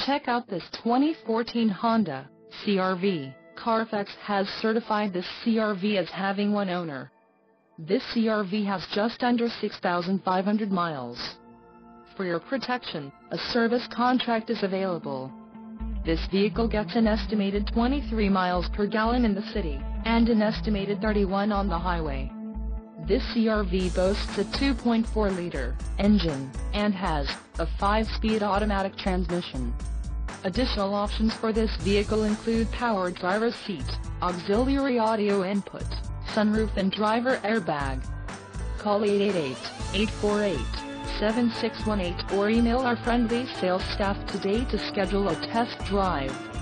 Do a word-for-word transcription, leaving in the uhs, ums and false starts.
Check out this twenty fourteen Honda C R V. Carfax has certified this C R V as having one owner. This C R V has just under six thousand five hundred miles. For your protection, a service contract is available. This vehicle gets an estimated twenty-three miles per gallon in the city, and an estimated thirty-one on the highway. This C R V boasts a two point four liter engine, and has a five-speed automatic transmission. Additional options for this vehicle include power driver's seat, auxiliary audio input, sunroof and driver airbag. Call eight eight eight, eight four eight, seven six one eight or email our friendly sales staff today to schedule a test drive.